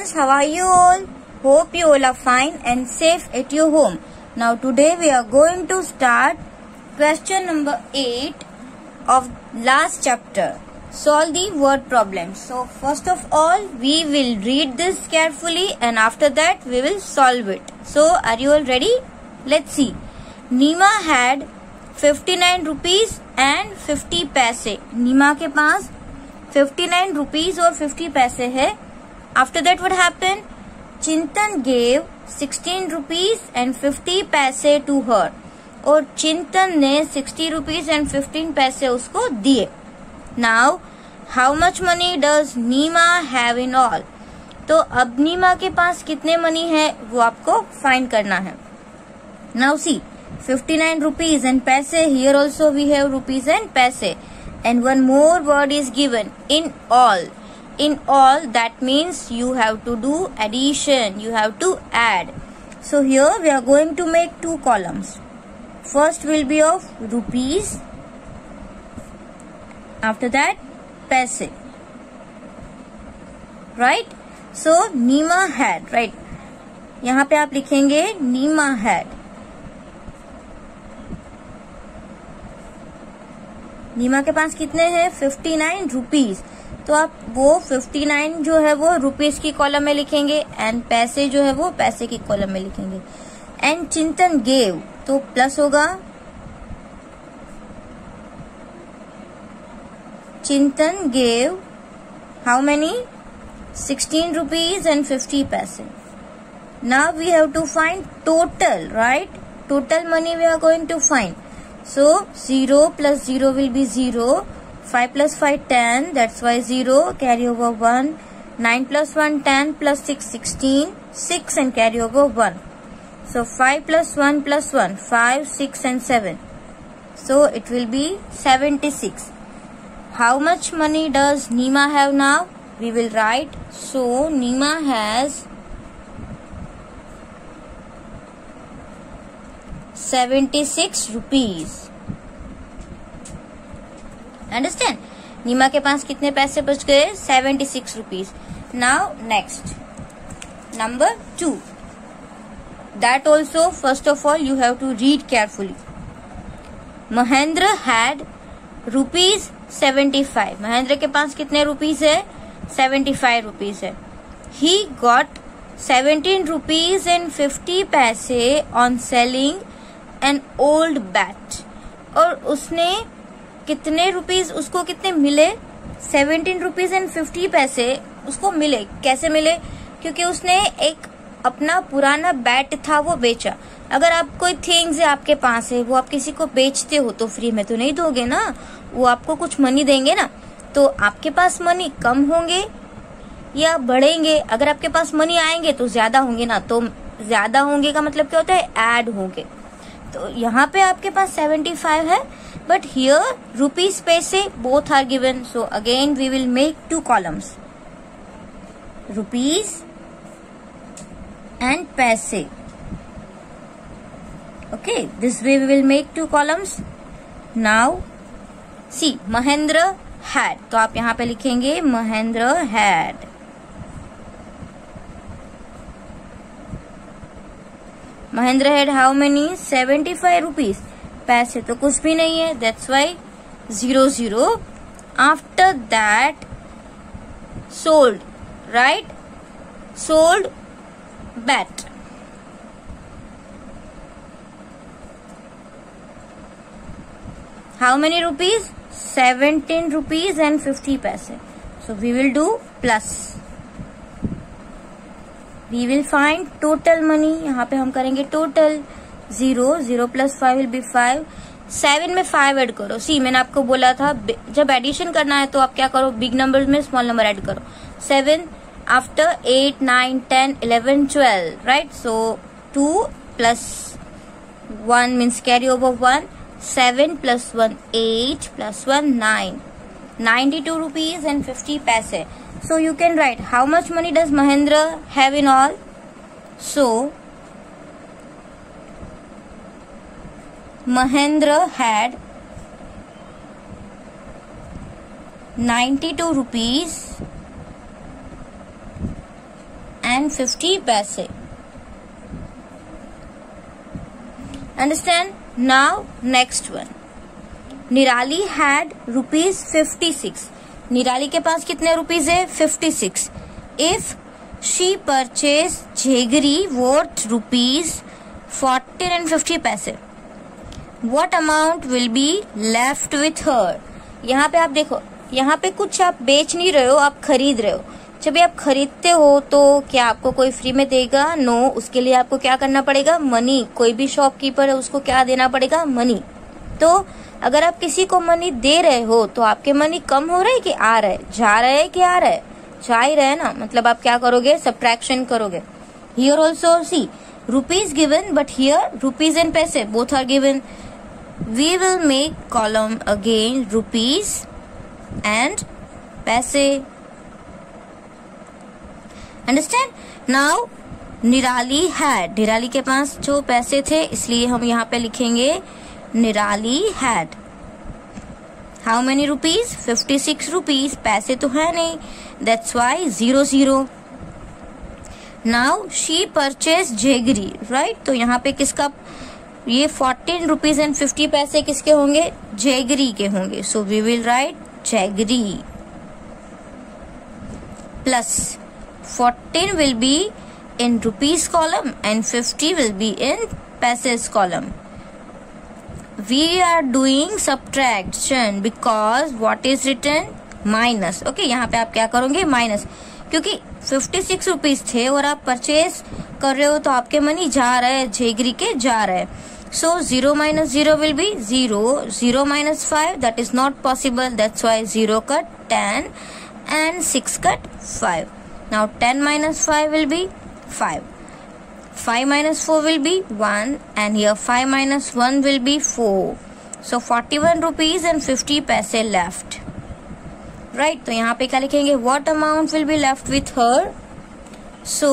students, how are you all? Hope you all are fine and safe at your home. Now today we are going to start question number 8 of last chapter. Solve the word problems. So first of all we will read this carefully and after that we will solve it. So are you all ready? Let's see. Nima had 59 rupees and 50 पैसे. नीमा के पास 59 rupees और 50 पैसे है. After that what happened? चिंतन gave 16 rupees and 50 पैसे to her. और चिंतन ने 60 rupees and 15 पैसे उसको दिए. Now how much money does Neema have in all? तो अब नीमा के पास कितने मनी है वो आपको फाइंड करना है. Now see, 59 rupees and paise. Here also we have rupees and paise. And one more word is given, in all. In all, that means you have to do addition. You have to add. So here we are going to make two columns. First will be of rupees. After that, paise. Right? So Nima had. Right? यहाँ पे आप लिखेंगे Nima had. नीमा के पास कितने हैं? 59 rupees. तो आप वो 59 जो है वो रुपीज की कॉलम में लिखेंगे एंड पैसे जो है वो पैसे की कॉलम में लिखेंगे. एंड चिंतन गेव तो प्लस होगा. Chintan gave how many? 16 rupees and 50 paise. Now we have to find total. Right? Total money we are going to find. So 0 plus 0 will be 0. 5 plus 5 10. That's why 0. Carry over 1. 9 plus 1 10 plus 6 16. 6 and carry over 1. So 5 plus 1 plus 1 5 6 and 7. So it will be 76. How much money does Nima have now? We will write. So Nima has 76 rupees. Understand? Neema के पास कितने पैसे बच गए? 76 rupees. Now next, number 2. That also first of all you have to read carefully. Mahendra had rupees 75. Mahendra के पास कितने rupees है? 75 rupees है. He got 17 rupees and 50 पैसे on selling an old bat. और उसने कितने रुपीस, उसको कितने मिले? 17 रुपीज एंड 50 पैसे उसको मिले. कैसे मिले? क्योंकि उसने एक अपना पुराना बैट था वो बेचा. अगर आप कोई थिंग्स है आपके पास है वो आप किसी को बेचते हो तो फ्री में तो नहीं दोगे ना, वो आपको कुछ मनी देंगे ना. तो आपके पास मनी कम होंगे या बढ़ेंगे? अगर आपके पास मनी आएंगे तो ज्यादा होंगे ना. तो ज्यादा होंगे का मतलब क्या होता है? ऐड होंगे. तो यहाँ पे आपके पास 75 है. But here rupees पैसे both are given. So again we will make two columns. Rupees and पैसे. Okay, this way we will make two columns. Now see, Mahendra had. तो आप यहाँ पे लिखेंगे Mahendra had. Mahendra had how many? 75 rupees. पैसे तो कुछ भी नहीं है. That's why 0 0. After that sold. Right? Sold bat. How many rupees? 17 rupees and 50 पैसे. So we will do plus. We will find total money. यहाँ पे हम करेंगे total. 0 0 plus 5 will be 5. 7 में 5 ऐड करो. सी मैंने आपको बोला था जब एडिशन करना है तो आप क्या करो? बिग नंबर्स में स्मॉल नंबर ऐड करो. 7 after 8 9 10 11 12. Right? So 2 plus 1 means carry over 1. 7 plus 1 8 plus 1 9. 92 rupees and 50 paise. So you can write how much money does Mahendra have in all? So Mahendra had 92 rupees and 50 paise. Understand? Now next one. Nirali had rupees 56. निराली के पास कितने rupees है? 56. If she purchased jaggery worth rupees 14 and 50 paise, what amount will be left with her? यहाँ पे आप देखो, यहाँ पे कुछ आप बेच नहीं रहे हो, आप खरीद रहे हो. जब आप खरीदते हो तो क्या आपको कोई फ्री में देगा? नो. उसके लिए आपको क्या करना पड़ेगा? मनी. कोई भी शॉपकीपर है उसको क्या देना पड़ेगा? मनी. तो अगर आप किसी को मनी दे रहे हो तो आपके मनी कम हो रहा है कि आ रहा है? जा रहा है कि आ रहा है? जा ही रहा है ना. मतलब आप क्या करोगे? सब्ट्रैक्शन करोगे. Here also see rupees given, but here rupees and paise both are given. We will make column again rupees and paise. Understand? Now निराली had, निराली के पास जो पैसे थे इसलिए हम यहाँ पे लिखेंगे निराली had. How many rupees? 56 rupees. पैसे तो है नहीं, that's why 0 0. Now she purchased jaggery, right? तो यहाँ पे किसका? ये 14 rupees and 50 पैसे किसके होंगे? jaggery के होंगे. So we will write jaggery plus 14 will be in rupees column and 50 will be in paises column. We are doing subtraction because what is written? minus. Okay, यहाँ पे आप क्या करोगे? minus. क्योंकि 56 रुपीज थे और आप परचेज कर रहे हो तो आपके मनी जा रहा है, जेगरी के जा रहा है. सो 0 minus 0 will be 0. 0 minus 5, that is not possible. That's why 0 cut 10 and 6 cut 5. Now 10 minus 5 will be 5. 5 minus 4 will be 1 and here 5 minus 1 will be 4. So 41 rupees and 50 paise left. Right? तो यहाँ पे क्या लिखेंगे? What amount will be left with her? So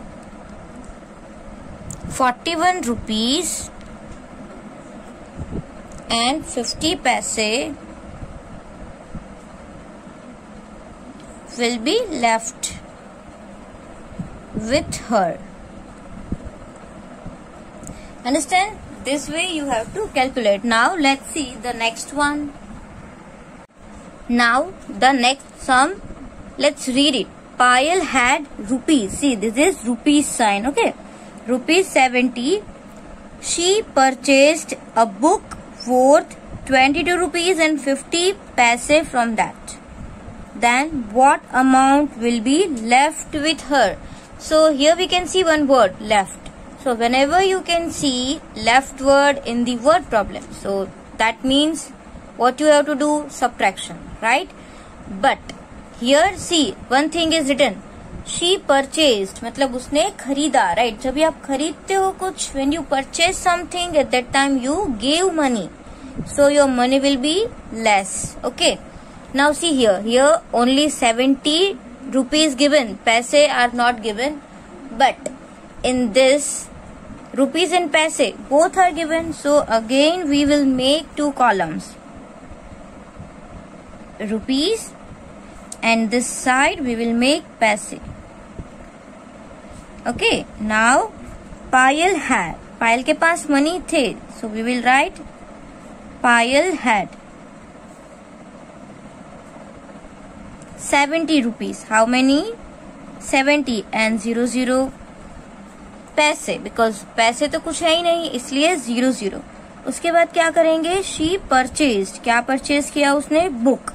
41 rupees and 50 paise will be left with her. Understand? This way you have to calculate. Now let's see the next one. Now the next sum, let's read it. Payal had rupees. See, this is rupees sign. Okay, rupees 70. She purchased a book worth 22 rupees and 50 paise from that. Then what amount will be left with her? So here we can see one word, left. So whenever you can see left word in the word problem, so that means what you have to do? Subtraction, right? But here see, one thing is written. She purchased, मतलब उसने खरीदा, right? जब भी आप खरीदते हो कुछ, when you purchase something, at that time you gave money, so your money will be less. Okay. Now see here only 70 rupees given, paise are not given, but in this rupees and paise both are given. So again we will make two columns, rupees, and this side we will make paise. Okay. Now Payal had, Payal के पास money थे, so we will write Payal had 70 rupees. How many? 70 and 0 0 paise, because paise तो कुछ है ही नहीं इसलिए 0 0. उसके बाद क्या करेंगे? She purchased, क्या परचेज किया उसने? Book.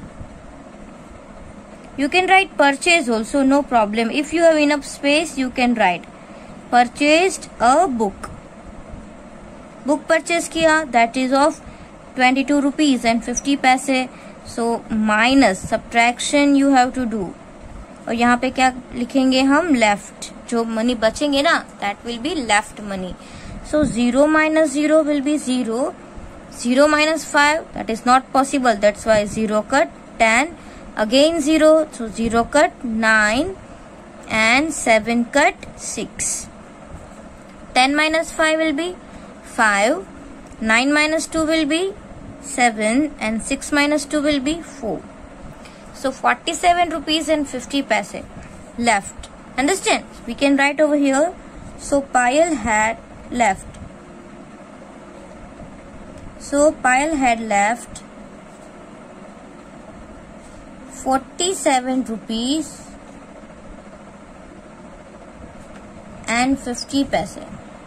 You can write purchase also, no problem. If you have enough space, you can write purchased a book. Book purchase किया, that is of 22 rupees and 50 paise. So minus, subtraction you have to do. और यहाँ पे क्या लिखेंगे हम? left. जो money बचेंगे ना, that will be left money. So 0 minus 0 will be 0. 0 minus 5, that is not possible. That's why 0 cut 10. Again 0, so 0 cut 9 and 7 cut 6. 10 minus 5 will be 5. 9 minus 2 will be 7 and 6 minus 2 will be 4. So 47 rupees and 50 paise left. Understand? We can write over here. So Payal had left. So Payal had left 47 rupees and 50 पैसे.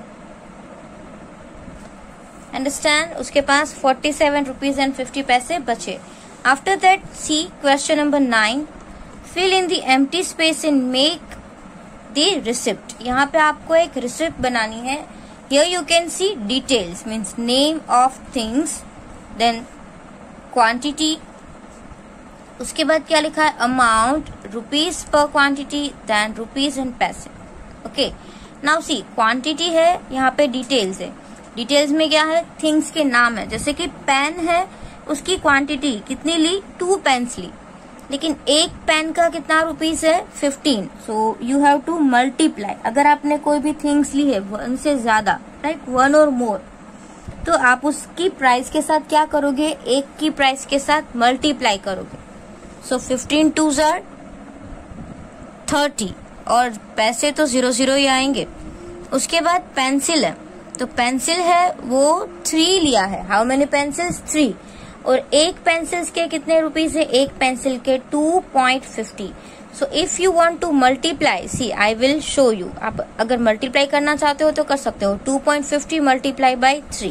Understand? उसके पास 47 rupees and 50 पैसे बचे. After that, see question number 9. Fill in the empty space and make the receipt. यहाँ पे आपको एक receipt बनानी है. Here you can see details, means name of things, then quantity. उसके बाद क्या लिखा है? Amount, rupees per quantity, then rupees and पैसे. Okay. Now see, quantity है, यहाँ पे details है. Details में क्या है? Things के नाम है. जैसे कि पेन है, उसकी क्वांटिटी कितनी ली? 2 पेन्स ली. लेकिन एक पेन का कितना रुपीस है? 15. So you have to multiply. अगर आपने कोई भी थिंग्स ली है 1 से ज्यादा, राइट, 1 और मोर, तो आप उसकी प्राइस के साथ क्या करोगे? एक की प्राइस के साथ मल्टीप्लाई करोगे. सो 15 2s are 30 और पैसे तो 0 0 ही आएंगे. उसके बाद पेंसिल है, तो पेंसिल है वो 3 लिया है. How many pencils? 3. और एक पेंसिल्स के कितने रुपीस है? एक पेंसिल के 2.50. So if you want to multiply, see I will show you. आप अगर मल्टीप्लाई करना चाहते हो तो कर सकते हो. 2.50 multiply by 3.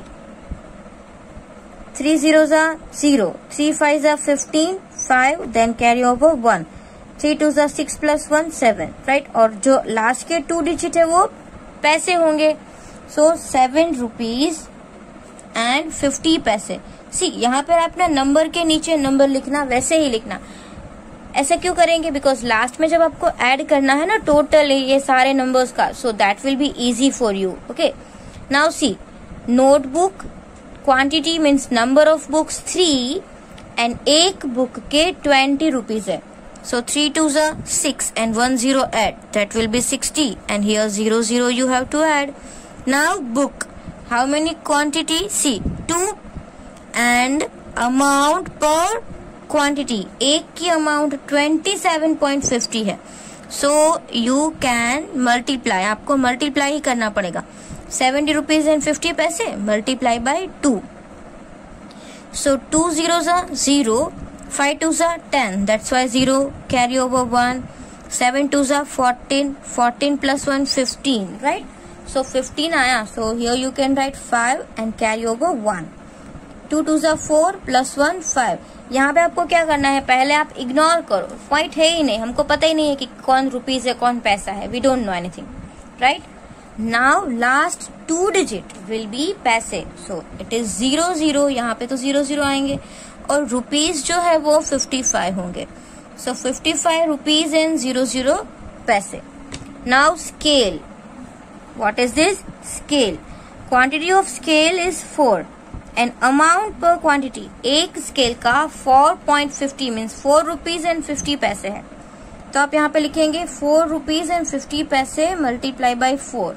3 zeros are 0. 3 5s are 15. 5 then carry over 1. 3 2s are 6 plus 1 7. Right. और जो लास्ट के 2 डिजिट है वो पैसे होंगे. सो 7 rupees and 50 पैसे. सी यहाँ पर आपने नंबर के नीचे नंबर लिखना, वैसे ही लिखना. ऐसा क्यों करेंगे? बिकॉज लास्ट में जब आपको ऐड करना है ना टोटल ये सारे नंबर्स का, so that will be easy for you. Okay. Now see, notebook quantity means number of books 3 and एक बुक के 20 रुपीज है. सो 3 2s are 6 and 1 0 add, that will be 60 and here 0 0 you have to add. Now book, how many quantity? See 2 and amount per quantity, एक की amount 27.50 है. So you can multiply, आपको multiply ही करना पड़ेगा. 70 rupees and 50 पैसे multiply by 2. So 2 zeros are 0, 5 2s are 10, that's why 0 carry over 1. 7 2s are 14, 14 plus 1 15, right? So 15 आया. So here you can write 5 and carry over 1. 2 2s are 4 plus 1 5. यहाँ पे आपको क्या करना है? पहले आप इग्नोर करो, पॉइंट है ही नहीं, हमको पता ही नहीं है कि कौन रुपीज है कौन पैसा है. We don't know anything, right. Now last 2 digit will be paise. So it is 0 0. यहाँ पे तो 0 0 आएंगे और रुपीज जो है वो 55 होंगे. सो 55 rupees and 0 0 paise. Now scale. What is this? Scale. Quantity of scale is 4 and amount per quantity, एक स्केल का 4.50 मीन्स 4 रुपीज एंड 50 पैसे है. तो आप यहाँ पे लिखेंगे 4 rupees and 50 paise multiply by 4.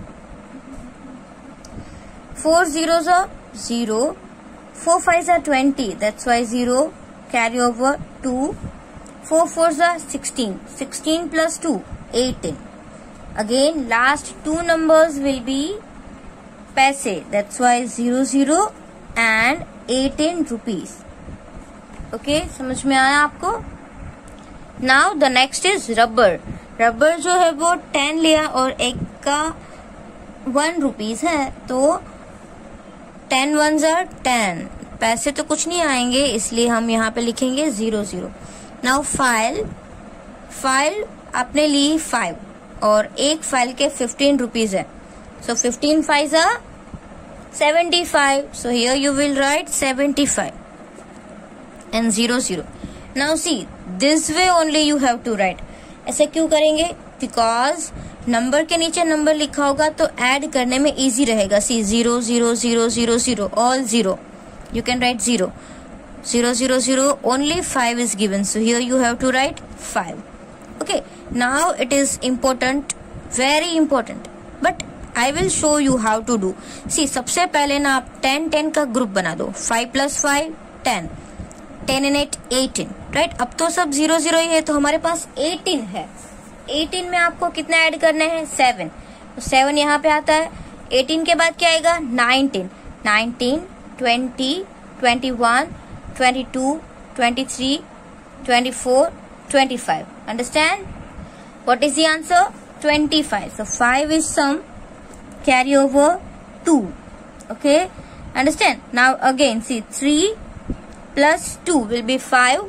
4 zeros are 0, 4 5s are 20, that's why 0 carry over 2. 4 4s are 16, 16 plus 2 18. Again last 2 numbers will be पैसे, that's why 0 0 and 18 rupees. Okay, समझ में आया आपको? Now the next is rubber. Rubber जो है वो 10 लिया और एक का 1 रुपीज है, तो 10 1s are 10. पैसे तो कुछ नहीं आएंगे, इसलिए हम यहाँ पे लिखेंगे 0 0. Now file. फाइल आपने ली 5 और एक फाइल के 15 रुपीज है. So 15 5s are 75. So here you will write 75 and 0 0. Now see, this way only you have to write. ऐसे क्यों करेंगे? Because नंबर के नीचे नंबर लिखा होगा तो ऐड करने में इजी रहेगा. See 0 0 0 0 0 all 0. You can write 0 0 0 0. Only 5 is given. So here you have to write 5. Okay. Now it is important, very important. But I will show you how to do. See, सबसे पहले ना आप 10 10 का group बना दो. 5 plus 5 10, 10 and 8 18, right. अब तो सब 0 0 ही है, तो हमारे पास 18 है. 18 में आपको कितना ऐड करने हैं 7, तो 7 यहाँ पे आता है। 18 के बाद क्या आएगा 19, 19, 20, 21, 22, 23, 24, 25. Understand? What is the answer? 25. So 5 is sum, carry over 2. Okay? Understand? Now again see 3 plus 2 will be 5.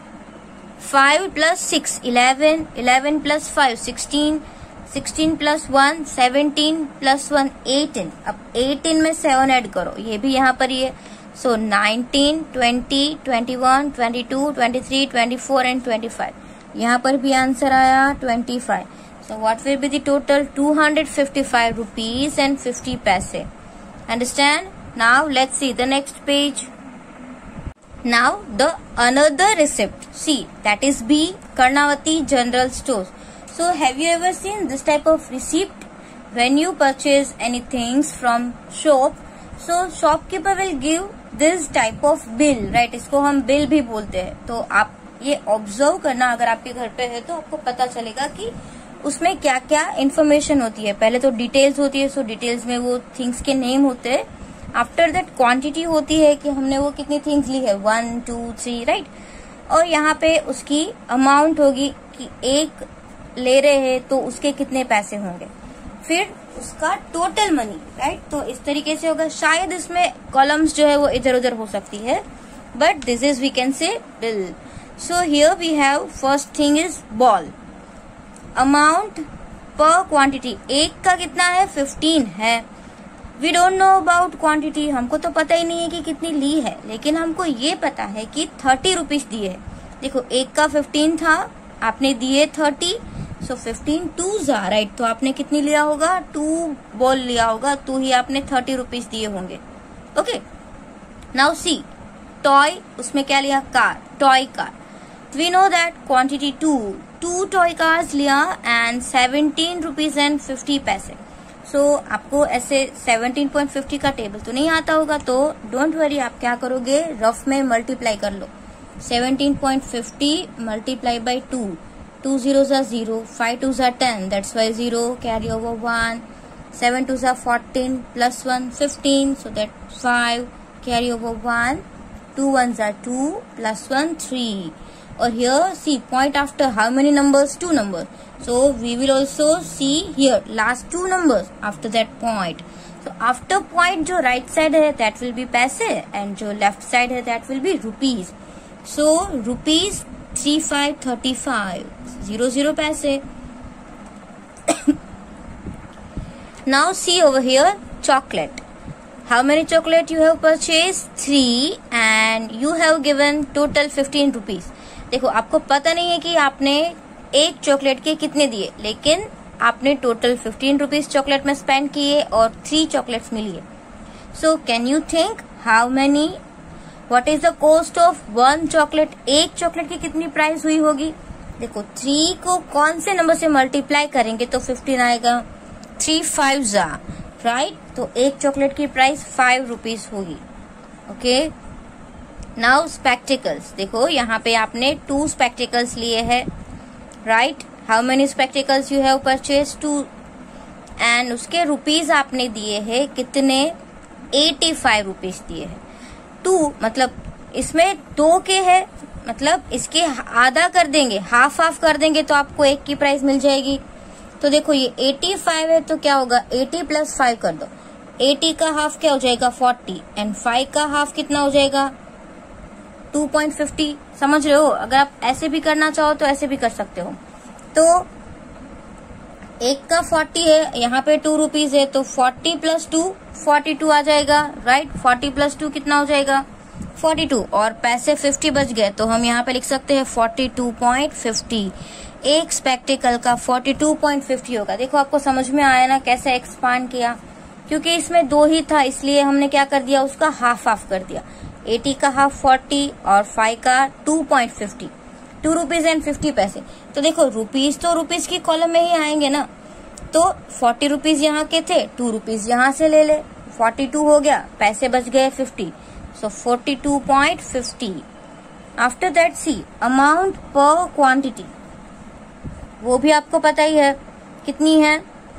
5 plus 6 11, 11 plus 5 16, 16 plus 1 17 plus 1 18. अब 18 में 7 ऐड करो, ये भी यहाँ पर ही है। So 19, 20, 21, 22, 23, 24 and 25. यहाँ पर भी आंसर आया 25. So what will be the total? 255 rupees and 50 paise. Understand? Now let's see the next page. Now the another receipt. See, that is B, Karnavati General Stores. So have you ever seen this type of receipt? When you purchase any things from shop, so shopkeeper will give this type of bill, right? इसको हम bill भी बोलते हैं। तो आप ये observe करना, अगर आपके घर पे है तो आपको पता चलेगा कि उसमें क्या क्या इन्फॉर्मेशन होती है। पहले तो डिटेल्स होती है, सो डिटेल्स में वो थिंग्स के नेम होते हैं। आफ्टर दैट क्वांटिटी होती है कि हमने वो कितनी थिंग्स ली है, 1 2 3, राइट। और यहाँ पे उसकी अमाउंट होगी कि एक ले रहे हैं तो उसके कितने पैसे होंगे, फिर उसका टोटल मनी, राइट। तो इस तरीके से होगा। शायद इसमें कॉलम्स जो है वो इधर उधर हो सकती है, but this is we can say bill. So here we have first thing is ball, amount per quantity. एक का कितना है 15 है। We don't know about quantity, हमको तो पता ही नहीं है कि कितनी ली है, लेकिन हमको ये पता है कि 30 रुपीज दिए है। देखो एक का 15 था, आपने दिए 30, सो 15 2s are, राइट। तो आपने कितनी लिया होगा, 2 बॉल लिया होगा, तो ही आपने 30 रुपीज दिए होंगे। ओके, नाउ सी टॉय, उसमें क्या लिया, car, toy car. We know that quantity 2 toy cars लिया एंड 17 रुपीज एंड 50 पैसे। सो आपको ऐसे 17.50 का टेबल तो नहीं आता होगा, तो डोंट वरी, आप क्या करोगे, रफ में मल्टीप्लाई कर लो। 17.50 multiply by 2, 2 zeros are 0, 5 2s are 10, that's why 0, carry over 1, 7 2s are 14, plus 1 15, so that 5, carry over 1, 2 1s are 2, plus 1 3. Or here see point after how many numbers, 2 numbers. So we will also see here last 2 numbers after that point. So after point जो right side है that will be पैसे and जो left side है that will be rupees. So rupees 3535, 00 पैसे. Now see over here chocolate. How many chocolate you have purchased? 3 and you have given total 15 rupees. देखो आपको पता नहीं है कि आपने एक चॉकलेट के कितने दिए, लेकिन आपने टोटल 15 रुपीज चॉकलेट में स्पेंड किए और 3 चॉकलेट्स मिली है। So can you think how many, what is the cost of 1 chocolate? एक चॉकलेट की कितनी प्राइस हुई होगी? देखो 3 को कौन से नंबर से मल्टीप्लाई करेंगे तो 15 आएगा, 3 5s are, राइट। तो एक चॉकलेट की प्राइस 5 रुपीज होगी। Okay, now spectacles. देखो यहाँ पे आपने 2 स्पेक्टिकल्स लिए हैं, right. How many spectacles you have purchase? 2 and उसके रुपीज आपने दिए हैं कितने? 85 रुपीज दिए हैं। 2 मतलब इसमें 2 के है, मतलब इसके आधा कर देंगे, हाफ हाफ कर देंगे तो आपको एक की प्राइस मिल जाएगी। तो देखो ये 85 है तो क्या होगा, 80 प्लस 5 कर दो, 80 का हाफ क्या हो जाएगा 40 एंड 5 का हाफ कितना हो जाएगा 2.50। समझ रहे हो? अगर आप ऐसे भी करना चाहो तो ऐसे भी कर सकते हो। तो एक का 40 है, यहाँ पे 2 रुपीज है, तो 40 प्लस 2 42 आ जाएगा, राइट। 40 प्लस 2 कितना हो जाएगा 42, और पैसे 50 बच गए तो हम यहाँ पे लिख सकते हैं 42.50। एक स्पेक्टिकल का 42.50 होगा। देखो आपको समझ में आया ना कैसे एक्सपांड किया, क्योंकि इसमें 2 ही था इसलिए हमने क्या कर दिया, उसका हाफ हाफ कर दिया। 80 का हाफ 40 और 5 का 2.50, 2 रुपीज एंड 50 पैसे। तो देखो रुपीज तो रुपीज की कॉलम में ही आएंगे ना, तो 40 रुपीज यहाँ के थे, 2 रुपीज यहाँ से ले ले, 42 हो गया, पैसे बच गए 50, so 42.50। After that see amount per quantity. वो भी आपको पता ही है कितनी है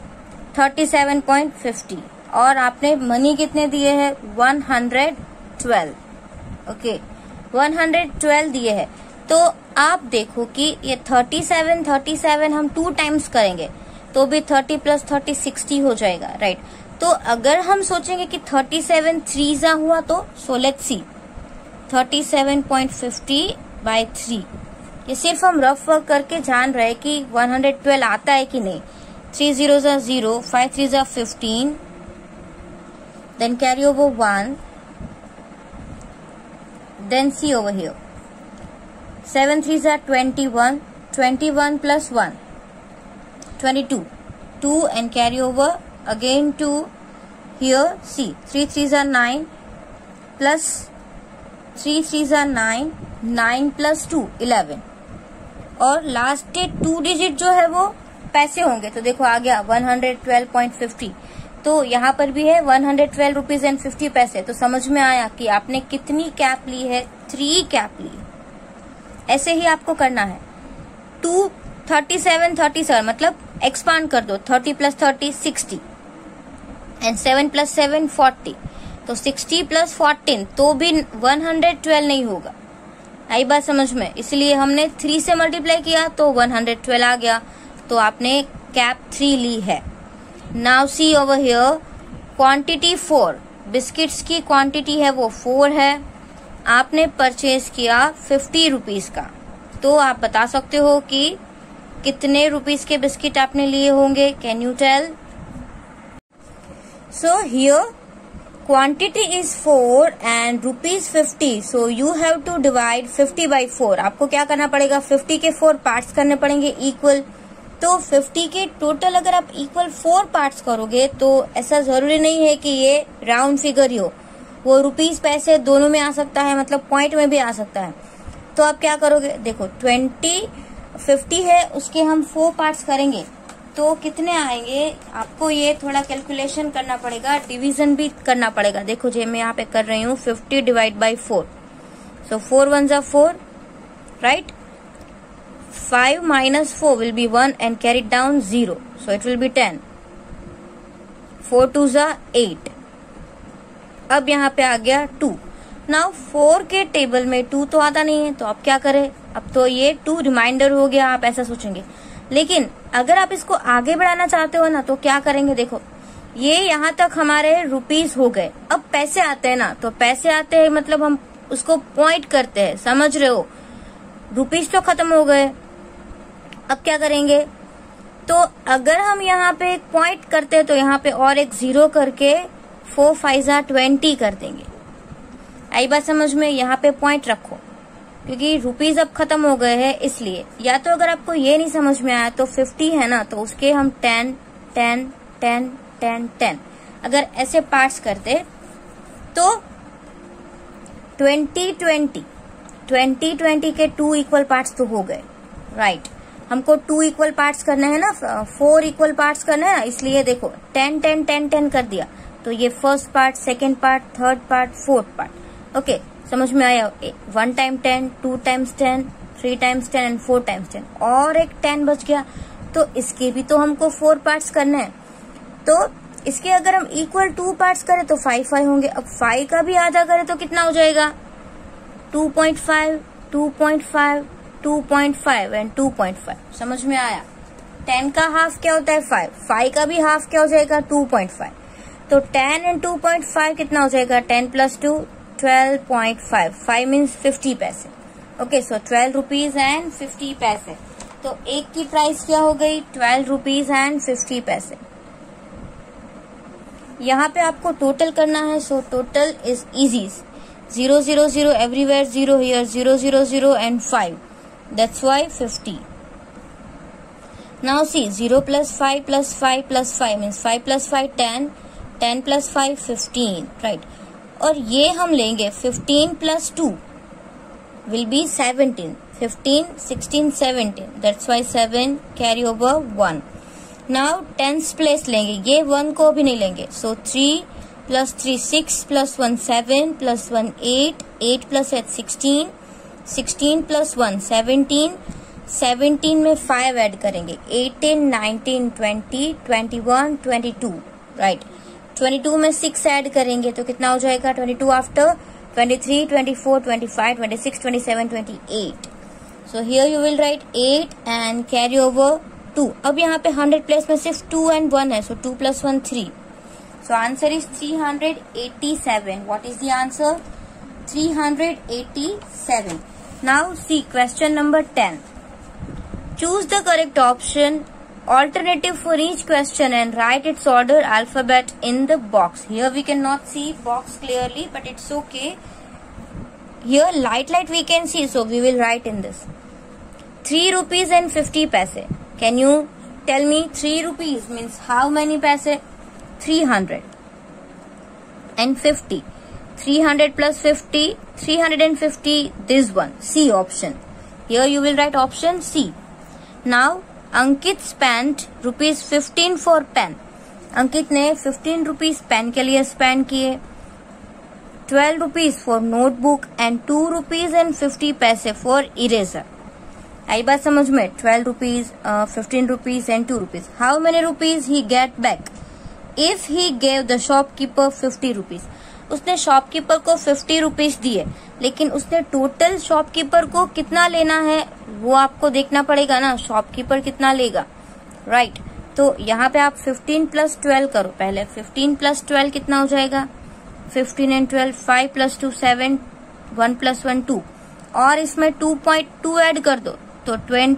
37.50 और आपने मनी कितने दिए हैं 112 ओके 112 दिए हैं। तो आप देखो कि ये 37 हम 2 टाइम्स करेंगे तो भी 30 प्लस 30 60 हो जाएगा राइट। तो अगर हम सोचेंगे कि 37 3 हुआ तो सो लेट्स सी 37.50 बाय 3 ये सिर्फ हम रफ वर्क करके जान रहे हैं कि 112 आता है कि नहीं। 3 zeros are 0, 5 3s are 15, then carry over 1, then see over here 7 3s are 21, 21 plus 1 22, 2 and carry over again 2 here see 3 3s are 9 plus 3 3s are 9, 9 plus 2 11 और लास्ट के 2 डिजिट जो है वो पैसे होंगे। तो देखो आ गया 112.50 तो यहाँ पर भी है 112 रुपीज एंड 50 पैसे। तो समझ में आया कि आपने कितनी कैप ली है 3 कैप ली। ऐसे ही आपको करना है 2 37 37 मतलब एक्सपांड कर दो 30 प्लस 30 60 एंड 7 प्लस 7 40 तो 60 प्लस 14 तो भी 112 नहीं होगा। आई बात समझ में, इसलिए हमने 3 से मल्टीप्लाई किया तो 112 आ गया। तो आपने कैप 3 ली है। Now see over here quantity 4 biscuits की क्वांटिटी है वो 4 है। आपने परचेज किया 50 रुपीज का तो आप बता सकते हो कि कितने रुपीज के बिस्किट आपने लिए होंगे। Can you tell? So here quantity is 4 and rupees 50 so you have to divide 50 by 4। आपको क्या करना पड़ेगा 50 के 4 पार्ट्स करने पड़ेंगे इक्वल। तो 50 के टोटल अगर आप इक्वल 4 पार्ट्स करोगे तो ऐसा जरूरी नहीं है कि ये राउंड फिगर ही हो, वो रुपीस पैसे दोनों में आ सकता है, मतलब पॉइंट में भी आ सकता है। तो आप क्या करोगे देखो 50 है उसके हम 4 पार्ट्स करेंगे तो कितने आएंगे। आपको ये थोड़ा कैलकुलेशन करना पड़ेगा, डिवीजन भी करना पड़ेगा। देखो जो मैं यहाँ पे कर रही हूँ 50 divide by 4 so 4 1s are 4 right. 5 minus 4 will be 1 and carry down 0 so it will be 10। 4 2s are 8। अब यहाँ पे आ गया 2। नाउ 4 के टेबल में 2 तो आता नहीं है तो अब क्या करें, अब तो ये 2 रिमाइंडर हो गया, आप ऐसा सोचेंगे। लेकिन अगर आप इसको आगे बढ़ाना चाहते हो ना तो क्या करेंगे, देखो ये यहाँ तक हमारे रुपीस हो गए। अब पैसे आते हैं ना, तो पैसे आते हैं मतलब हम उसको पॉइंट करते हैं, समझ रहे हो। रुपीस तो खत्म हो गए, अब क्या करेंगे, तो अगर हम यहाँ पे एक पॉइंट करते हैं तो यहाँ पे और एक 0 करके 4 5 are 20 कर देंगे। आई बात समझ में, यहाँ पे पॉइंट रखो क्योंकि रुपीस अब खत्म हो गए हैं इसलिए। या तो अगर आपको ये नहीं समझ में आया तो 50 है ना तो उसके हम 10 10 10 10 10 अगर ऐसे पार्ट्स करते तो 20 20 20 20 के 2 इक्वल पार्ट्स तो हो गए राइट। हमको 2 इक्वल पार्ट्स करने हैं ना, 4 इक्वल पार्ट्स करने हैं, इसलिए देखो 10 10 10 10 कर दिया तो ये first part, second part, third part, fourth part. Okay समझ में आया। 1 time 10, 2 times 10, 3 times 10 and 4 times 10 और एक 10 बच गया तो इसके भी तो हमको 4 पार्ट्स करने हैं। तो इसके अगर हम इक्वल 2 पार्ट्स करें तो 5 5 होंगे। अब 5 का भी आधा करें तो कितना हो जाएगा 2.5 2.5 2.5 एंड 2.5। समझ में आया। 10 का हाफ क्या होता है 5, 5 का भी हाफ क्या हो जाएगा 2.5। तो 10 एंड 2.5 कितना हो जाएगा 10 प्लस 2 12.5। 5 मीन्स 50 पैसे। ओके सो 12 रुपीज एंड 50 पैसे। तो एक की प्राइस क्या हो गई 12 रुपीज एंड 50 पैसे। यहाँ पे आपको टोटल करना है so total is easy. 0 0 0 everywhere 0 here 0 0 0 and 5 that's why 50। Now see 0 plus 5 plus 5 plus 5 means 5 plus 5 10 10 plus 5 15 right. और ये हम लेंगे 15 plus 2 will be 17, 15, 16, 17 that's why 7 carry over 1। now tens place लेंगे, ये 1 को भी नहीं लेंगे so 3 plus 3 6 plus 1 7 plus 1 8 8 plus 8 16 16 plus 1 17 17 में 5 ऐड करेंगे, 18, 19, 20, 21, 22, राइट। 22 में 6 ऐड करेंगे तो कितना हो जाएगा, 22 after 23, 24, 25, 26, 27, 28. So here you will write 8 and carry over 2. अब यहाँ पे 100 प्लेस में सिर्फ 2 and 1 है, so 2 plus 1 3. So answer is 387. What is the answer? 387. Now see question number 10. Choose the correct option, alternative for each question and write its order alphabet in the box. Here we cannot see box clearly, but it's okay. Here light we can see, so we will write in this. 3 rupees and 50 paise. Can you tell me 3 rupees means how many paise? 300. And 50. 300 plus 50, 350, this one, C option. Here you will write option C. Now Ankit spent rupees 15 for pen. अंकित ने 15 rupees pen के लिए spend किए, 12 rupees for notebook and 2 rupees and 50 पैसे for eraser. आई बात समझ में? 12 rupees, 15 rupees and 2 rupees. How many rupees he get back if he gave the shopkeeper 50 rupees. उसने शॉपकीपर को 50 रुपीज दिए, लेकिन उसने टोटल शॉपकीपर को कितना लेना है वो आपको देखना पड़ेगा ना, शॉपकीपर कितना लेगा, राइट. तो यहाँ पे आप 15 प्लस 12 करो. पहले 15 प्लस 12 कितना हो जाएगा, 15 एंड 12, 5 प्लस 2 7, 1 प्लस 1 2, और इसमें 2.2 ऐड कर दो तो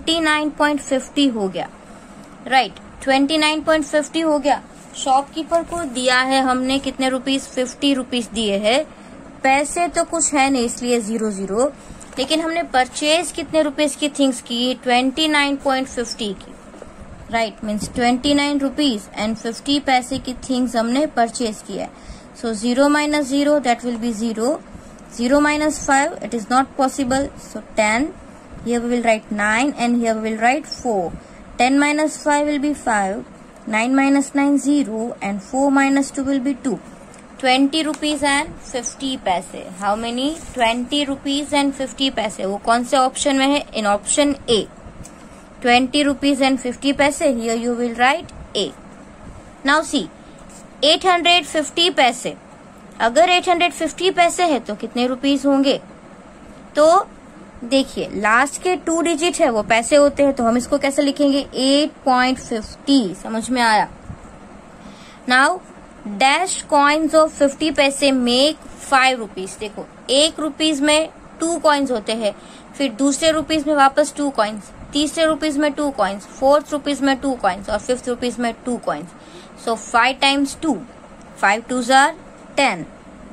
29.50 हो गया, राइट. 29.50 हो गया. शॉपकीपर को दिया है हमने कितने रुपीस, 50 रुपीस दिए हैं. पैसे तो कुछ है नहीं इसलिए 0, लेकिन हमने परचेज कितने रुपीस की थिंग्स की, 29.50 की, राइट. मीन्स 29 रुपीज एंड 50 पैसे की थिंग्स हमने परचेज किया है. सो 0 minus 0 that will be 0. 0 minus 5 it is not possible, so 10. Here we will write 9 and here we will write 4. 10 minus 5 will be 5. 9 minus 9 0 and 4 minus 2 will be 2. 20 rupees and 50 पैसे. How many? 20 rupees and 50 पैसे. वो कौन से option में है? इन option A. 20 rupees and 50 पैसे. Here you will write A. Now see 850 पैसे. अगर 850 पैसे है तो कितने रुपीस होंगे? तो देखिए लास्ट के 2 डिजिट है वो पैसे होते हैं, तो हम इसको कैसे लिखेंगे, 8.50. समझ में आया? नाउ डैश कॉइन्स ऑफ 50 पैसे मेक 5 रुपीज. देखो 1 रुपीज में 2 कॉइन्स होते हैं, फिर दूसरे रुपीज में वापस 2 कॉइन्स, तीसरे रुपीज में 2 कॉइन्स, 4th रुपीज में 2 कॉइन्स और 5th रुपीज में 2 coins. So 5 times 2, 5 2s are 10.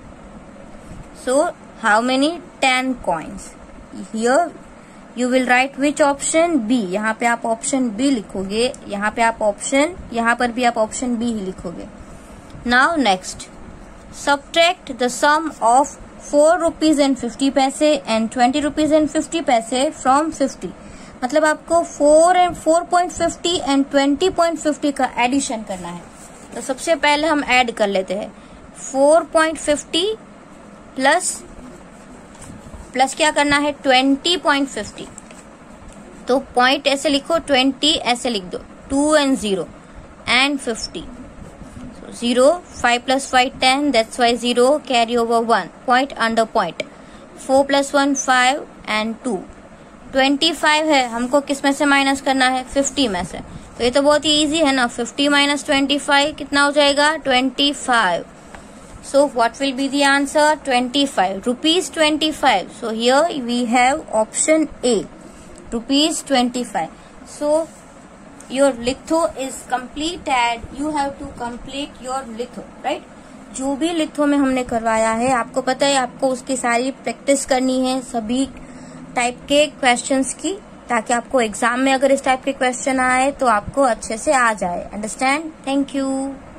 So how many? 10 coins. Here you will write which option? B. यहाँ पे आप ऑप्शन B लिखोगे, यहाँ पे आप ऑप्शन, यहाँ पर भी आप ऑप्शन B ही लिखोगे. Now next, subtract the sum of 4 rupees and 50 पैसे and 20 rupees and 50 पैसे from 50. मतलब आपको 4.50 and 20.50 का एडिशन करना है. तो सबसे पहले हम ऐड कर लेते हैं 4.50 प्लस क्या करना है, 20.50. तो पॉइंट ऐसे लिखो, 20 ऐसे लिख दो, 2 and 0 and 50. So 0, 5 plus 5 10, that's why 0 carry over 1, point under point. 4 plus 1 5 and 2. 25 है, हमको किस में से माइनस करना है, 50 में से. तो ये तो बहुत ही इजी है ना. 50 minus 25 कितना हो जाएगा, 25. So what will be the answer? 25 rupees 25. So here we have option A, rupees 25. So your litho is complete and you have to complete your litho, right? जो भी लिथो में हमने करवाया है आपको पता है, आपको उसकी सारी प्रैक्टिस करनी है सभी टाइप के क्वेश्चंस की, ताकि आपको एग्जाम में अगर इस टाइप के क्वेश्चन आए तो आपको अच्छे से आ जाए. अंडरस्टैंड? Thank you.